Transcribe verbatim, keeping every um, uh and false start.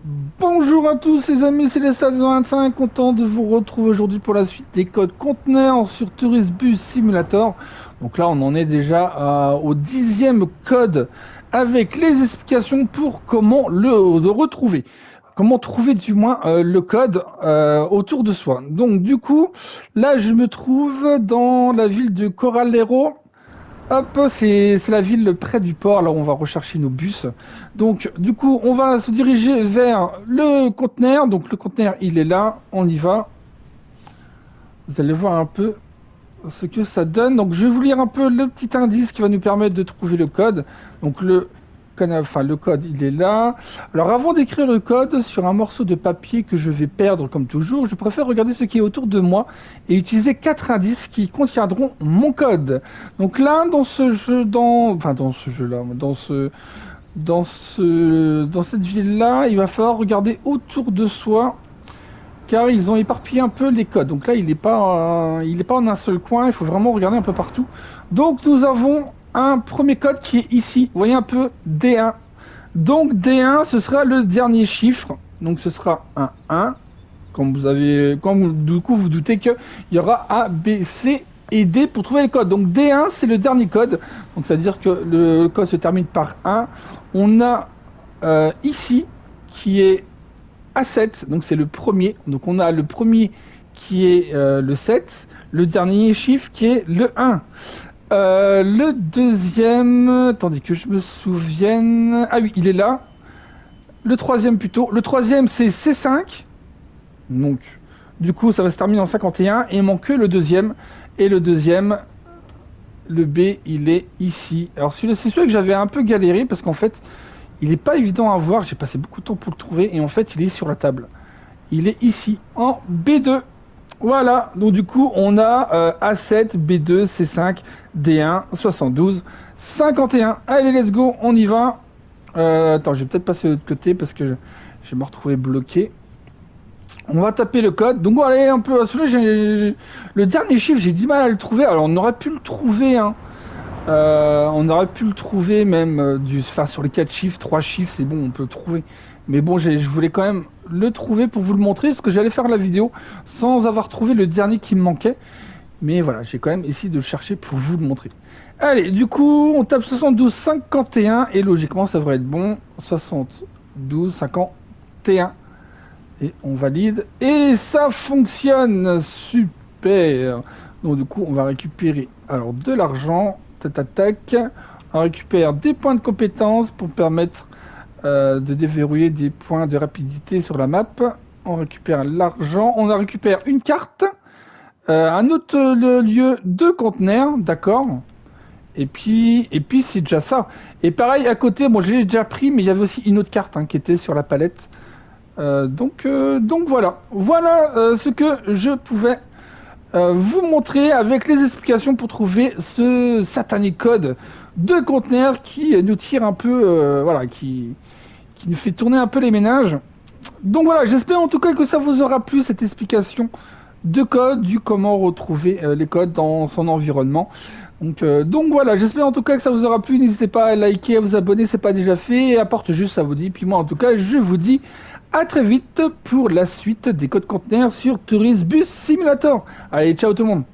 Bonjour à tous les amis, c'est les Stades vingt-cinq, content de vous retrouver aujourd'hui pour la suite des codes conteneurs sur Tourist Bus Simulator. Donc là on en est déjà euh, au dixième code avec les explications pour comment le, le retrouver. Comment trouver du moins euh, le code euh, autour de soi. Donc du coup, là je me trouve dans la ville de Coralero. Hop, c'est c'est la ville près du port, là où on va rechercher nos bus. Donc, du coup, on va se diriger vers le conteneur. Donc, le conteneur, il est là, on y va. Vous allez voir un peu ce que ça donne. Donc, je vais vous lire un peu le petit indice qui va nous permettre de trouver le code. Donc, le, enfin, le code, il est là. Alors, avant d'écrire le code sur un morceau de papier que je vais perdre, comme toujours, je préfère regarder ce qui est autour de moi et utiliser quatre indices qui contiendront mon code. Donc là, dans ce jeu, dans, enfin, dans ce jeu-là, dans ce, dans ce, dans cette ville-là, il va falloir regarder autour de soi car ils ont éparpillé un peu les codes. Donc là, il n'est pas, euh, il est pas en un seul coin. Il faut vraiment regarder un peu partout. Donc nous avons un premier code qui est ici. Vous voyez un peu D un. Donc D un, ce sera le dernier chiffre. Donc ce sera un un. Comme vous avez, comme du coup vous doutez qu'il y aura A, B, C et D pour trouver le code. Donc D un, c'est le dernier code. Donc c'est à dire que le code se termine par un. On a euh, ici qui est A sept, donc c'est le premier. Donc on a le premier qui est euh, le sept, le dernier chiffre qui est le un. Euh, le deuxième, attendez que je me souvienne. Ah oui, il est là. Le troisième plutôt. Le troisième c'est C cinq. Donc du coup ça va se terminer en cinquante et un. Et il manque que le deuxième. Et le deuxième, le B, il est ici. Alors celui-là, c'est celui que j'avais un peu galéré parce qu'en fait, il n'est pas évident à voir. J'ai passé beaucoup de temps pour le trouver. Et en fait, il est sur la table. Il est ici, en B deux. Voilà, donc du coup, on a euh, A sept, B deux, C cinq, D un, soixante-douze, cinquante et un. Allez, let's go, on y va. Euh, attends, je vais peut-être passer de l'autre côté parce que je, je vais me retrouver bloqué. On va taper le code. Donc, bon, allez, un peu. Celui-là, j'ai- le dernier chiffre, j'ai du mal à le trouver. Alors, on aurait pu le trouver, hein. Euh, on aurait pu le trouver même euh, du, enfin, sur les quatre chiffres, trois chiffres, c'est bon, on peut le trouver. Mais bon, j'ai- je voulais quand même le trouver pour vous le montrer, parce que j'allais faire la vidéo sans avoir trouvé le dernier qui me manquait. Mais voilà, j'ai quand même essayé de le chercher pour vous le montrer. Allez, du coup, on tape soixante-douze cinquante et un, et logiquement, ça devrait être bon. soixante-douze cinquante et un. Et on valide. Et ça fonctionne. Super. Donc du coup, on va récupérer alors de l'argent. Tac, tac. On récupère des points de compétence pour permettre euh, de déverrouiller des points de rapidité sur la map. On récupère l'argent. On récupère une carte. Euh, un autre le lieu de conteneur. D'accord. Et puis, et puis c'est déjà ça. Et pareil, à côté, moi bon, j'ai déjà pris, mais il y avait aussi une autre carte hein, qui était sur la palette. Euh, donc, euh, donc voilà, voilà euh, ce que je pouvais euh, vous montrer avec les explications pour trouver ce satanique code de conteneur qui nous tire un peu, euh, voilà, qui, qui nous fait tourner un peu les ménages. Donc voilà, j'espère en tout cas que ça vous aura plu cette explication de code, du comment retrouver euh, les codes dans son environnement. Donc, euh, donc voilà, j'espère en tout cas que ça vous aura plu. N'hésitez pas à liker, à vous abonner, c'est pas déjà fait. Et apporte juste ça vous dit. Puis moi en tout cas, je vous dis à très vite pour la suite des codes conteneurs sur Tourist Bus Simulator. Allez, ciao tout le monde.